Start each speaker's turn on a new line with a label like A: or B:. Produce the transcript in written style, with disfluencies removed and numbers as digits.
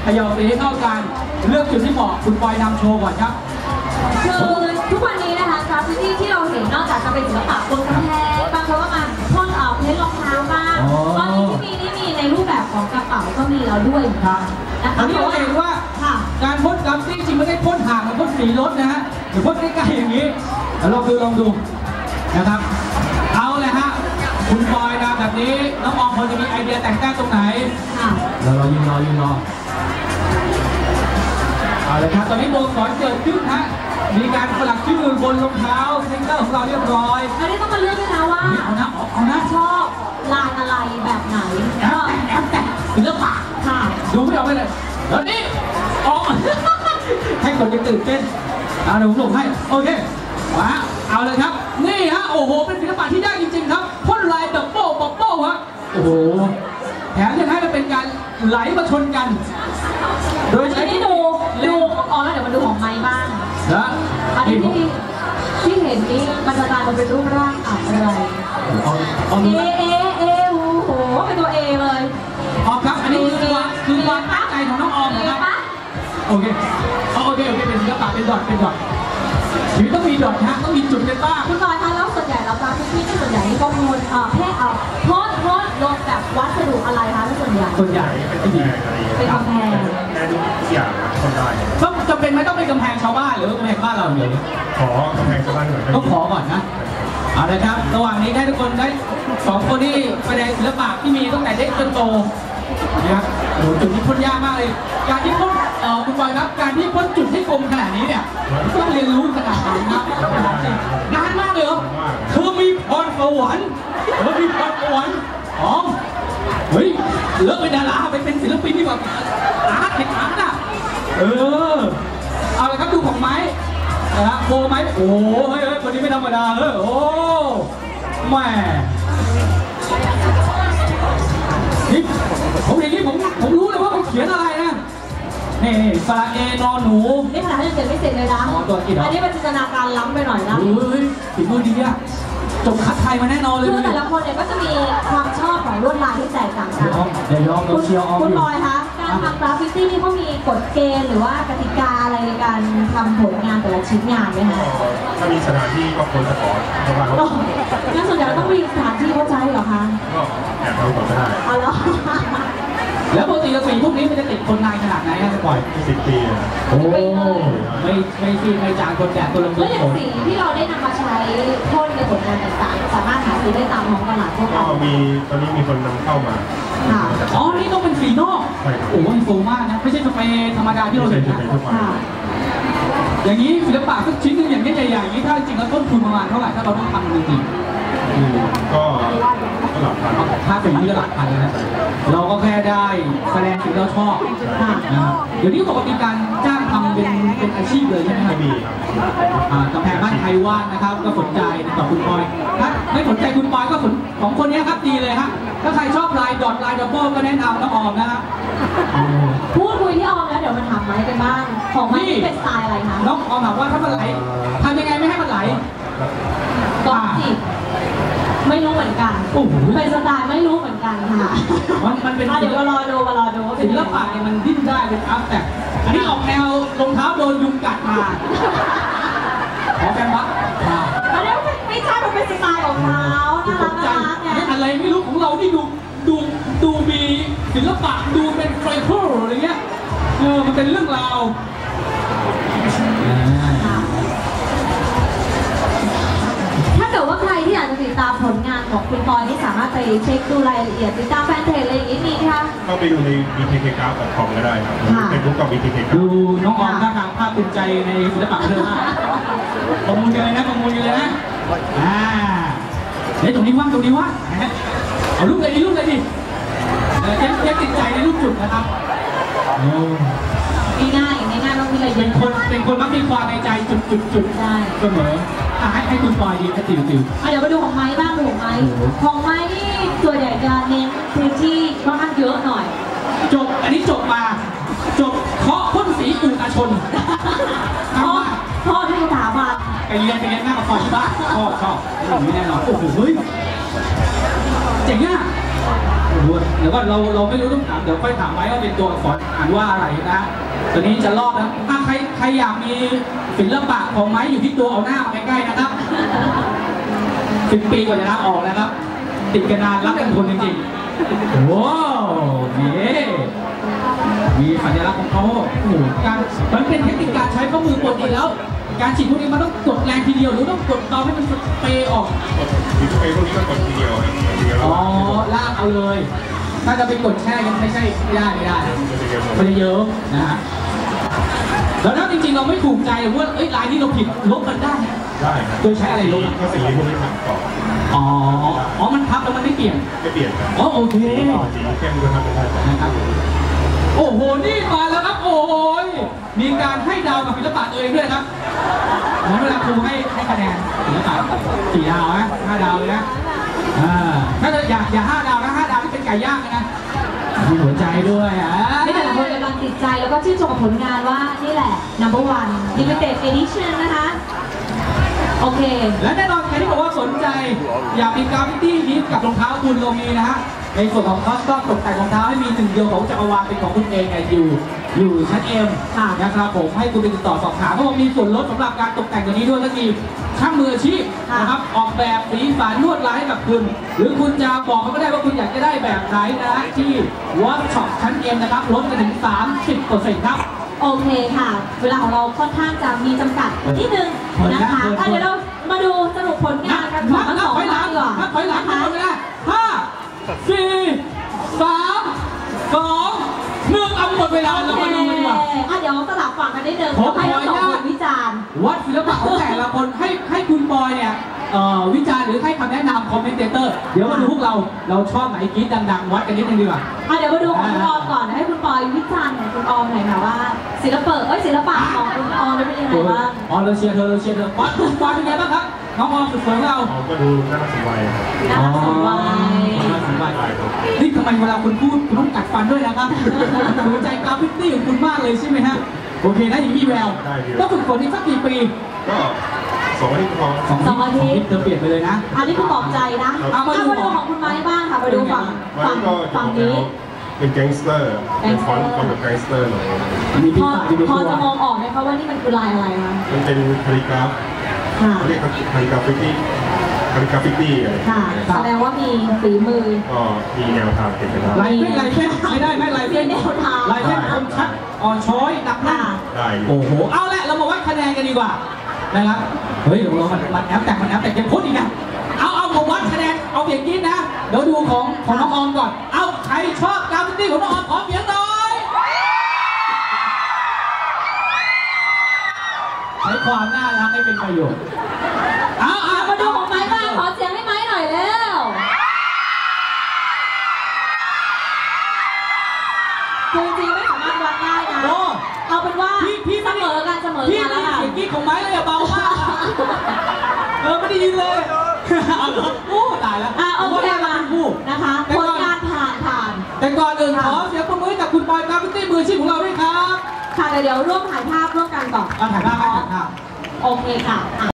A: ขย่าสีให้เข้ากันเลือกจุดที่เหมาะคุณปอยนำโชว์ก่อนครับ
B: คือทุกวันนี้นะคะกราฟฟิตี้ที่เราเห็นนอกจากจะเป็นศิลปะบนกำแพงบางคนก็มาพ่นเพ้นรองเท้าบ้างตอนนี้ที่นี่มีในรูปแบบของกระเป๋าก็มีแล้วด้วย
A: ครับอันนี้เราเห็นว่าการพ่นกราฟฟิตี้จริงไม่ได้พ่นห่างมันพ่นสีรถนะฮะหรือพ่นใกล้ๆอย่างนี้ลองดูนะครับเอาเลยฮะคุณปอยนะแบบนี้น้องออมพอจะมีไอเดียแต่งแต้มตรงไหนเรายืนรอเอาเลยครับตอนนี้โบสอนเกิดขึ้นฮะมีการสลักชื่อบนรองเท้าเซ็นเตอร์ของเราเรียบร้อย
B: อันนี้ต้องมาเลือกด้วยนะว่า
A: เอานะ
B: ชอบลายอะไรแบบไหน
A: แต่ศิลปะ
B: ค่ะ
A: ดูไม่ออกเลยแล้วนี่ออกให้คนจะตื่นเต้นเดี๋ยวผมลงให้โอเคมาเอาเลยครับนี่ฮะโอ้โหเป็นศิลปะที่ยากจริงๆครับพ่นลายดับเบิลฮะโอ้โหแถมยังให้มันเป็นการไหลมาชนกันโดยใช้
B: ดูอ๋อแล้วเดี๋ยวมาดูของไม้บ้างอันนี้ที่เห็นนี้มันจะกลายเป็นรูปร่างอะไรโอ้โหเป็นตัวเอเลย
A: ออมครับอันนี้คือความตั้งใจของน้องออมนะครับโอเคเป็นศิลปะเป็นดอทชีวิตต้องมีดอทฮะต้องมีจุดเป็นบ้าง
B: คุณบอยคะแล้วส่วนใหญ่เราการที่ส่วนใหญ่นี่ก็โพสลงแบบวัสดุอะไรคะส่วนใหญ่
A: เป็น
B: กำแพง
C: ได้ทุกอย่างคนได้
A: ต้องจำเป็นไหมต้องเป็นกำแพงชาวบ้านหรือกำแพงบ้านเราเนี่ย
C: ขอกำแพงชาวบ้านหน่อย
A: ต้องขอก่อนนะเอาละครับระหว่างนี้ให้ทุกคนได้2คนที่แสดงศิลปะที่มีตั้งแต่เด็กจนโตนะครับโอ้จุดที่พ่นยากมากเลยการที่พ่นคุณบอยครับการที่พ่นจุดที่กลมขนาดนี้เนี่ยต้องเรียนรู้ขนาดไหนครับนานมากเลยเธอมีพรสวรรค์อ๋อเฮ้ยเลิกเป็นดาราไปเป็นศิลปินดีกว่าอาร์ตอ่ะเอาเลยครับดูของไม้นะโบไม้โอ้เฮ้ยคนนี้ไม่ธรรมดาโอ้แม่นี่ผมอย่างนี้ผมรู้เลยว่าเขาเขียนอะไรนะนี่สระเอนอหนู
B: นี่ขนาดยังเสร็จไม่เสร็จเลยนะอันนี้เป็นจินตนาการล้ำไปหน่อยนะ
A: ฝีมือดีอะจบคัดไทยมาแน่นอนเลย
B: คือแต่ละคนเนี่ยก็จะมีความชอบของลวดลายที่แตกต่างกัน
A: เดี๋ยวยอมเชียร์
B: คุณบอยคะการทำกราฟฟิตี้นี่เขามีกฎเกณฑ์หรือว่ากติกาอะไรในการทำผลงานแต่ละชิ้นงานไหมคะ
C: ถ้ามีสถานที่ก็ควรจะขอระวัง
B: งั้นส่วนใหญ่ต้องมีสถานที่เข้าใจเหรอคะ
C: ก็แอบทำก่อนก็ได้
B: เอาแล้ว
A: แล้วปกติกระสีพวกนี้มันจะติดคนนายขนาดไหนฮะจะปล่อย
C: 10 ปี
A: โอ้ไม่จางคนแดดตัวลง
B: แล้วอย่างสีที่เราได้นำมาใช้พ่นในผลงานต่างๆสามารถหาซื้อได้ตามท้องตลาดทั่วไป
C: ก็มีตอนนี้มีคนนำเข้ามา
A: อ๋อนี่ต้องเป็นสีนอกโอ้โหมันฟูมากนะไม่ใช่สเปรย์ธรรมดาที่เราเห็นนะอย่างนี้ศิลปะสักชิ้นนึงอย่างนี้ใหญ่ๆอย่างนี้ถ้าจริงแล้วต้นทุนประมาณเท่าไหร่ถ้าเราต้องทำจริง
C: ๆก็หลักพัน
A: ถ้าเป็นที่หลักพันนะเราก็แค่ได้แสดงสิ่งเราชอบนะครับเดี๋ยวนี้ปกติการจ้างทำเป็นอาชีพเลยใช่ไหมครับกำแพงบ้านไทยว่างนะครับก็สนใจต่อคุณปอยถ้าไม่สนใจคุณปอยก็ของคนนี้ครับดีเลยฮะถ้าใครชอบลายดอทลายดับเบิลก็แนะนำน้องออมนะฮะ
B: พูดคุยที่ออมแล้วเดี๋ยวมันถามไม้กันบ้างของไม้เป็นสไตล์อะไรคะ
A: น้องออมถามว่าถ้ามันไหลทำยังไงไม่ให้มันไหล
B: ก็จิไม่รู้เหมือนกันเป็นสไตล์ไม่รู้เหมือนกันค่ะ
A: มันเป็น
B: เดี๋ยวมารอดู
A: ศิลปะเนี่ยมันดิ้นได้เป็นอัพแต่อันนี้ออกแนวรองเท้าโดนยุงกัดมาขอแฟนบัค
B: อันนี้ไม่ใช่มันเป็นสไตล์ของเขาน่ารักไง
A: อะไรไม่รู้ของเราที่ดูมีศิลปะดูเป็นไฟเคิลอะไรเงี้ยมันเป็นเรื่องราว
B: ถ้าเกิดว่าใครที่อยากจะติดตามผลงานของคุณปอยนี่สามารถไปเช็คดูรายละเอียดติดตามแฟนเพจอะไรอย่างนี้มีไหมคะ
C: ก็ไปดูใน btkcraft.com ก็ได้ครับเฟซบุ๊กกับ btkcraft
A: ดูน้องออมท่าทางภาคภูมิใจในศิลปะเธอมากประมูลกันเลยนะเฮ้ยตรงนี้ว่างเอาลูกเลยดิยังติดใจในลูกจุดนะครับ
B: ง่ายต้องมีอะไร
A: เป็นคนมักมีความในใจจุด
B: ได้
A: เสมอให้คุณปอยดีติว
B: เดี๋ยวไปดูของไม้บ้างดูของไม้นี่ส่วนใหญ่จะเน้นพื้นที่ค่อนข้างเยอะหน่อย
A: อันนี้จบเคาะพ่นสีอุตชน
B: พ่อที่ถามมา
A: ไปเรียนหน้ากับปอยที่บ้านชอบไม่แน่นอนโอ้โหเจ๋งอ่ะเดี๋ยวก่อนเราไม่รู้ต้องถามเดี๋ยวค่อยถามไว้ว่าเป็นตัวอักษรอ่านว่าอะไรนะตอนนี้จะรอบนะใครอยากมีศิลปะของไม้อยู่ที่ตัวเอาหน้ามาใกล้ๆนะครับ10 ปีกว่าจะล้างออกนะครับติดกันนานรักกันทนจริงๆว้าวนี่มีสัญลักษณ์ของเขาโอ้โหมันเป็นเทคนิคการใช้ข้อมือกดอีกแล้วการฉีดพวกนี้มันต้องกดแรงทีเดียวหรือต้องกดตอนให้มันสเปรย์ออก
C: สเปรย์พวกนี้ก็กดทีเดียว
A: อ๋อลากเอาเลยถ้าจะไปกดแช่ยังไม่ใช่ไม่ได้มันจะเยอะนะฮะแล้วถ้าจริงๆเราไม่ถูกใจว่าลายที่เราผิดลบกันได้
C: ได้
A: โดยใช้อะไรลบ
C: ก็สีพวกนี้ครับต่อ
A: อ๋อมันทับแล้วมันไม่เปลี่ยน
C: ครับ
A: อ๋อโอเค
C: สีเข้มก็ทำได้
A: นะครับโอ้โหนี่มาแล้วครับโอ้ยมีการให้ดาวกับศิลปะตัวเองด้วยครับเหมือนเวลาครูให้คะแนนศิลปะ4 ดาวนะ5 ดาวเลยนะถ้าจะอย่า5 ดาวนะ5 ดาวที่เป็นไก่ย่างนะมีหัวใจด้วย
B: ไม่แต่ละคนกำลังติดใจแล้วก็ชื่นชมกับผลงานว่านี่แหละ number 1 limited edition นะคะโอเค
A: และแน่นอนใครที่บอกว่าสนใจอยากมีกราฟฟิตี้นี้กับรองเท้าคุณเรามีนะฮะในส่วนของคอสตอมตกแต่งรองเท้าให้มี1 เดียวของจักรวาลเป็นของคุณเองอยู่ชั้น M นะครับผมให้คุณไปติดต่อสอบถามเพราะว่ามีส่วนลดสำหรับการตกแต่งตัวนี้ด้วยก็มีช่างมืออาชีพนะครับออกแบบสีสันลวดลายให้กับคุณหรือคุณจะบอกเขาก็ได้ว่าคุณอยากจะได้แบบไหนนะที่วอร์กช็อปชั้น M นะครับลดกันถึง 30% ครับ
B: โอเคค่ะเวลาของเราค่อนข้างจะมีจำกัดนิดนึงนะคะเดี๋ยวเรามาดูสรุปผลงานกันของทั้งสองท่านดีกว่า
A: ถอยหลังนะ5 4 3 2 1เอาหมดเวลาเรามาดูกันดีกว่า
B: เดี๋ยวสลับฝั่งกันนิดนึงให้ทั้งสองคนวิจารณ์
A: วัดศิลปะของแต่ละคนให้คุณบอยเนี่ยวิจารณ์หรือให้คำแนะนำคอมเมนเตอร์เดี๋ยวมาดูพวกเราชอบไหนกรี๊ดดังๆวัดกันนิดนึงดีกว่า
B: เดี๋ยวมาดูของคุณออมก่อนให้คุณบอยวิจารณ์ของคุณออมหน่อยค่ะว่าศิลปะของคุณออมเป็นยังไงบ้าง
A: เราเชียร์เธอวัดคุณบอยเป็นไงบ้างครับน้องออมสุดสวยของเรา
C: ก็ดูน่าสนใจ
B: น่าสนใจ
A: นี่ทำไมเวลาคุณพูดคุณต้องกัดฟันด้วยนะครับหัวใจกราฟฟิตี้ของคุณมากเลยใช่ไหมฮะโอเคนะอย่างนี้แววก็ฝึกฝนอีกสักกี่ปี
C: ก็2 อาทิตย์พอ
B: 2 อาทิตย์
A: เธอเปลี่ยนไปเลยนะ
B: อันนี้คือปลอบใจนะมาดูของคุณไม้บ้างค่ะมาดูฝั่งนี้
C: เป็นแก๊งสเตอร์เป็นฟอนต์แบบแก๊งสเตอร์หน่อย
B: พอจะมองออกไหมคะว่านี่มันคือลายอะไรคะ
C: มันเป็นคาลิกราฟเรียกคาลิกราฟิตี้
B: ค่ะแสดงว่ามีฝีมือ
C: ก็มีแนวทางเป็นไปได้
A: ลายเส้นไม่ได้ไหมลายเส้น
B: แนวทาง
A: ลายเส้นคมชัดอ่อนช้อยดักหน้า
C: ได้
A: โอ้โหเอาละเรามาวัดคะแนนกันดีกว่านะครับเฮ้ยเรามันแอปแต่ยังพูดอีกนะเอามาวัดคะแนนเอาเสียงกินนะเดี๋ยวดูของน้องออมก่อนเอาใครชอบกราฟฟิตี้ของน้องออมขอเสียงหน่อยใช้ความน่ารักให้เป็นประโยชน์
B: มาดูของไม้บ้างขอเสียงให้ไม้หน่อยแล้วคือจริงไม่สามารถวัดได้นะเอาเป็นว่า
A: พี่
B: เสมอกันแล้วค่ะ
A: เสียงกิ๊กของไม้เลยเบามากไม่ได้ยินเลยตายแล้ว
B: โอเคมานะคะผลงานผ่าน
A: แต่ก่อนอื่นขอเสียงปรบมือกับคุณบอยกราฟฟิตี้มืออาชีพของเราด้วยครับ
B: ค่ะเดี๋ยวร่วมถ่ายภาพร่วมกันก่อน
A: ถ่ายภาพโอเค
B: ค่ะ